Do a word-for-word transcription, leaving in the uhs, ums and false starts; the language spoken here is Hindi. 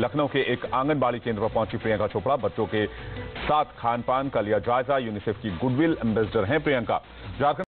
लखनऊ के एक आंगनबाड़ी केंद्र पर पहुंची प्रियंका चोपड़ा बच्चों के साथ खान पान का लिया जायजा। यूनिसेफ की गुडविल एम्बेसडर हैं प्रियंका। झारखंड